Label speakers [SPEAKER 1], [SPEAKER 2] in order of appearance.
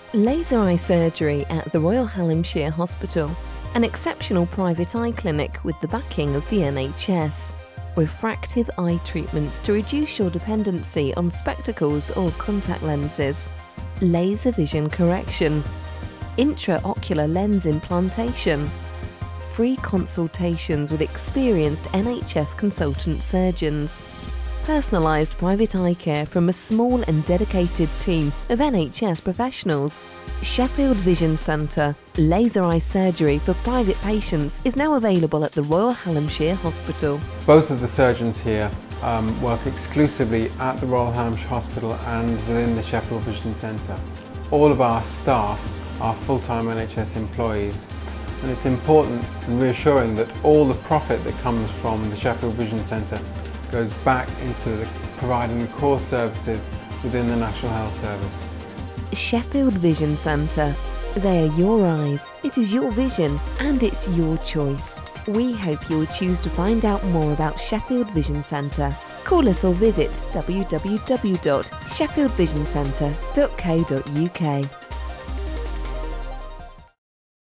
[SPEAKER 1] Laser eye surgery at the Royal Hallamshire Hospital, an exceptional private eye clinic with the backing of the NHS. Refractive eye treatments to reduce your dependency on spectacles or contact lenses. Laser vision correction. Intraocular lens implantation. Free consultations with experienced NHS consultant surgeons. Personalised private eye care from a small and dedicated team of NHS professionals. Sheffield Vision Centre. Laser eye surgery for private patients is now available at the Royal Hallamshire Hospital.
[SPEAKER 2] Both of the surgeons here work exclusively at the Royal Hallamshire Hospital and within the Sheffield Vision Centre. All of our staff are full-time NHS employees, and it's important and reassuring that all the profit that comes from the Sheffield Vision Centre goes back into providing the core services within the National Health Service.
[SPEAKER 1] Sheffield Vision Centre. They are your eyes, it is your vision, and it's your choice. We hope you'll choose to find out more about Sheffield Vision Centre. Call us or visit www.sheffieldvisioncentre.co.uk.